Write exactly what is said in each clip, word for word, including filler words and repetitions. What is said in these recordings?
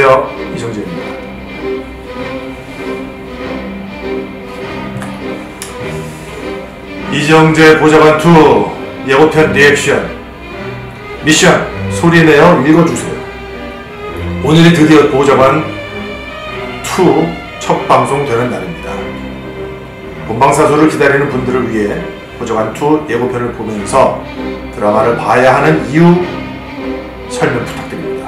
안녕하세요, 이정재입니다. 이정재 보좌관 투 예고편 리액션 미션 소리내어 읽어주세요. 오늘이 드디어 보좌관 투 첫 방송 되는 날입니다. 본방사수를 기다리는 분들을 위해 보좌관 투 예고편을 보면서 드라마를 봐야 하는 이유 설명 부탁드립니다.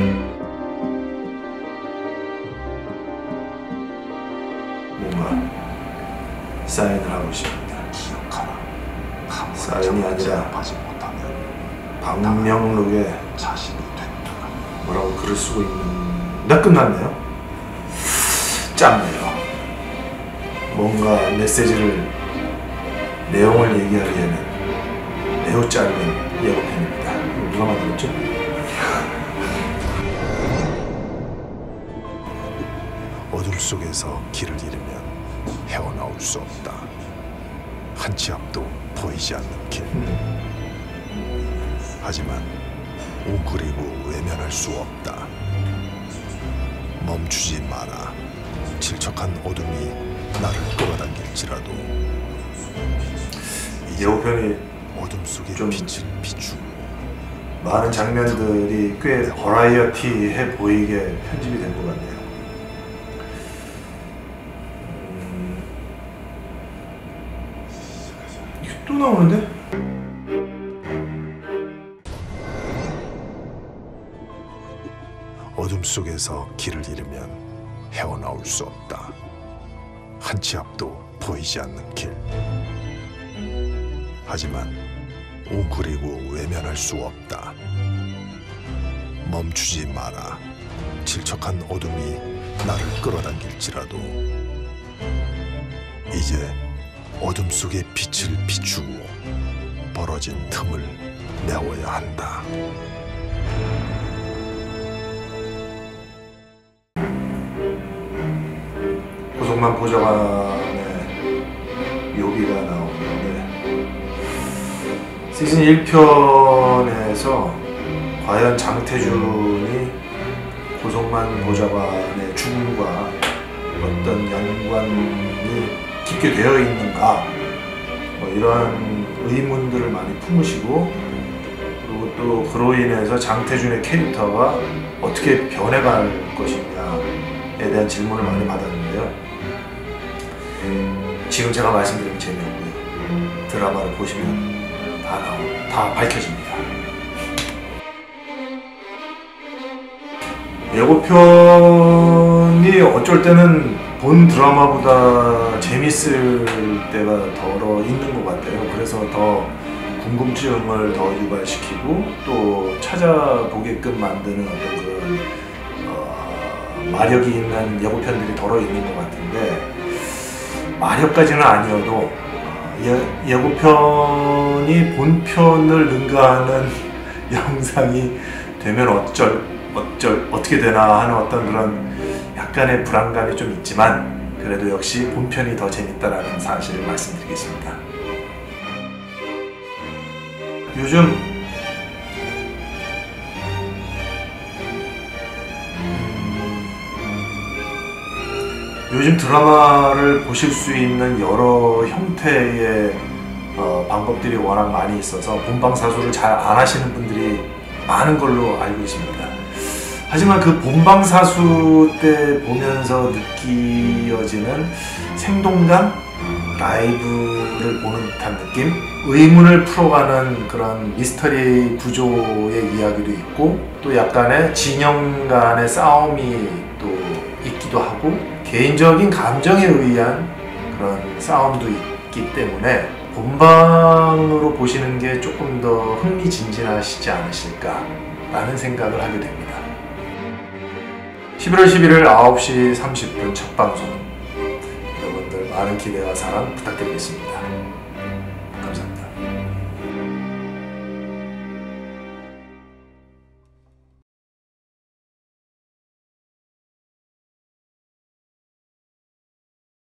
뭔가 사인을 하고 있습니다. 기억하라. 사인이 아니라 하지 못하면 방명록에 자신이 된다. 뭐라고 글을 쓰고 있는데 끝났네요. 짧네요. 뭔가 메시지를 내용을 얘기하기에는 매우 짧은 예고편입니다. 이거 누가 만들었죠? 어둠 속에서 길을 잃으면 헤어나올 수 없다. 한 치 앞도 보이지 않는 길. 하지만 웅크리고 외면할 수 없다. 멈추지 마라. 질척한 어둠이 나를 끌어당길지라도 예고편이 어둠 속에 좀 빛을 비추고 많은 장면들이 꽤 버라이어티해 보이게 편집이 된 것 같네요. 음... 이게 또 나오는데? 어둠 속에서 길을 잃으면 헤어나올 수 없다. 한 치 앞도 보이지 않는 길. 하지만 웅크리고 외면할 수 없다. 멈추지 마라. 질척한 어둠이 나를 끌어당길지라도 이제 어둠 속의 빛을 비추고 벌어진 틈을 메워야 한다. 고성만 보좌관의 묘비가 나오는데 시즌 일 편에서 과연 장태준이 고성만 보좌관의 죽음과 어떤 연관이 깊게 되어 있는가, 뭐 이러한 의문들을 많이 품으시고, 그리고 또 그로 인해서 장태준의 캐릭터가 어떻게 변해갈 것이냐에 대한 질문을 많이 받았는데요. 지금 제가 말씀드리면 재미없고요. 드라마를 보시면 다 나오, 다 밝혀집니다. 예고편이 어쩔 때는 본 드라마보다 재밌을 때가 덜어 있는 것 같아요. 그래서 더 궁금증을 더 유발시키고 또 찾아보게끔 만드는 어떤 그런 어, 마력이 있는 예고편들이 덜어 있는 것 같은데, 마력까지는 아니어도 예, 예고편이 본편을 능가하는 영상이 되면 어쩔 어쩔 어떻게 되나 하는 어떤 그런 약간의 불안감이 좀 있지만, 그래도 역시 본편이 더 재밌다라는 사실을 말씀드리겠습니다. 요즘 요즘 드라마를 보실 수 있는 여러 형태의 어, 방법들이 워낙 많이 있어서 본방사수를 잘 안 하시는 분들이 많은 걸로 알고 있습니다. 하지만 그 본방사수 때 보면서 느껴지는 생동감, 라이브를 보는 듯한 느낌, 의문을 풀어가는 그런 미스터리 구조의 이야기도 있고, 또 약간의 진영 간의 싸움이 또 있기도 하고, 개인적인 감정에 의한 그런 싸움도 있기 때문에 본방으로 보시는 게 조금 더 흥미진진하시지 않으실까 라는 생각을 하게 됩니다. 십일월 십일일 아홉 시 삼십 분 첫 방송, 여러분들 많은 기대와 사랑 부탁드리겠습니다.